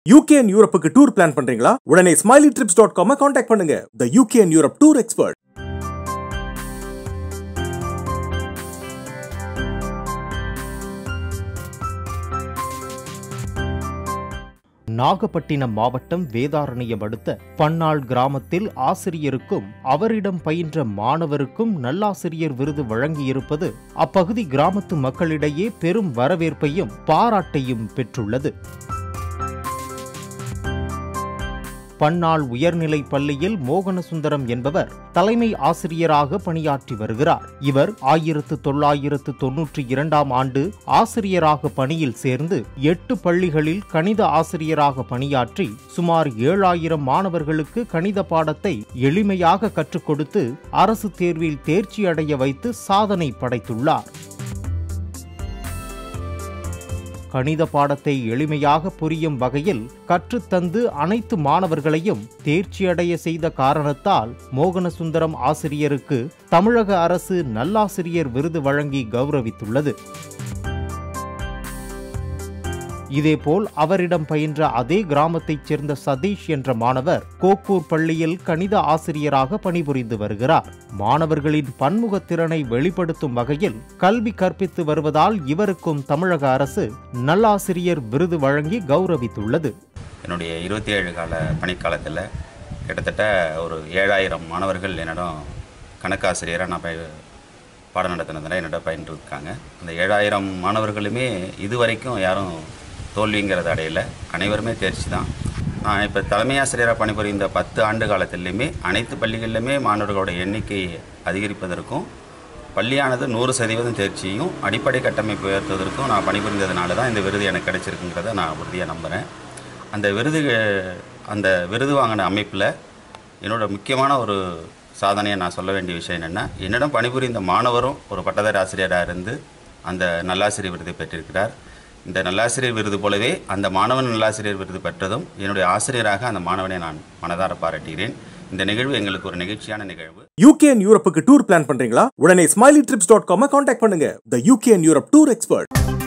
UK and Europe tour plan பண்றீங்களா? உடனே SMILEYTrips.com contact பண்ணுங்க. The UK and Europe tour expert. Nagapattinam மாவட்டம் வேதாரண்யம் அடுத்த பன்னாள் கிராமத்தில் ஆசிரியருக்கும் அவரிடம் பயின்ற மாணவருக்கும் நல்லாசிரியர் விருது வழங்கியிருப்பது அப்பகுதி கிராமத்து மக்களிடையே பெரும் வரவேற்பையும் பாராட்டையும் பெற்றுள்ளது. பன்னாள் உயர்நிலை பள்ளியில் Kalyana Sundaram என்பவர் தலைமை ஆசிரியராக பணியாற்றி வருகிறார். இவர் 1992ஆம் ஆண்டு ஆசிரியராக பணியில் சேர்ந்து 8 பள்ளிகளில் கணித ஆசிரியராக பணியாற்றி சுமார் 7000 மாணவர்களுக்கு கணித பாடத்தை எளிமையாக கற்றுக் கொடுத்து அரசு தேர்வில் தேர்ச்சி அடைய வைத்து சாதனை படைத்துள்ளார். கணித பாடத்தை எளிமையாக புரியும் வகையில் கற்றுத்தந்து அனைத்து மாணவர்களையும் தேர்ச்சியடைய செய்த காரணத்தால் Kalyana Sundaram ஆசிரியருக்கு தமிழக அரசு நல்லாசிரியர் விருது வழங்கி கௌரவித்துள்ளது. இதேபோல் அவரிடம் பயின்ற அதே கிராமத்தைச் சேர்ந்த சதீஷ் என்ற மாணவர் கோக்கூர் பள்ளியில் கணித ஆசிரியராக பணிபுரிந்து வருகிறார். மாணவர்களின் பன்முகத்திறனை வெளிப்படுத்தும் வகையில் கல்வி கற்பித்து வருவதால் இவருக்கும் தமிழக அரசு நல்லாசிரியர் விருது வழங்கி கௌரவித்துள்ளது. என்னுடைய 27 கால பணிக்காலத்தில் கிட்டத்தட்ட ஒரு 7000 மாணவர்கள் என்னிடம் கணக்காசிரியராக நான் பாடம் நடத்தினதில் என்னிடம் பயின்றிருக்காங்க. அந்த 7000 மாணவர்களுமே இதுவரைக்கும் யாரும் தோல்விங்கிறது அடையலை, அனைவருமே தேர்ச்சி தான். நான் இப்போ தலைமை ஆசிரியராக பணிபுரிந்த 10 ஆண்டு காலத்திலையுமே அனைத்து பள்ளிகளிலுமே மாணவர்களோட எண்ணிக்கை அதிகரிப்பதற்கும் பள்ளியானது 100% தேர்ச்சியும் அடிப்படை கட்டமைப்பு உயர்த்துவதற்கும் நான் பணிபுரிந்ததுனால தான் இந்த விருது எனக்கு கிடைச்சிருக்குங்கிறத நான் உறுதியாக நம்புகிறேன். அந்த விருது வாங்கின அமைப்பில் என்னோட முக்கியமான ஒரு சாதனையை நான் சொல்ல வேண்டிய விஷயம் என்னென்னா, என்னிடம் பணிபுரிந்த மாணவரும் ஒரு பட்டதாரி ஆசிரியராக இருந்து அந்த நல்லாசிரியர் விருதை பெற்றிருக்கிறார். இந்த நல்லாசிரியர் விருது போலவே அந்த மாணவன் நல்லாசிரியர் விருது பெற்றதும் என்னுடைய ஆசிரியராக அந்த மாணவனை நான் மனதார பாராட்டுகிறேன். இந்த நிகழ்வு எங்களுக்கு ஒரு நெகிழ்ச்சியான நிகழ்வு. UK and Europe tour plan பண்றீங்களா? உடனே SMILEYTrips.com கான்டாக்ட் பண்ணுங்க. The UK and Europe tour expert.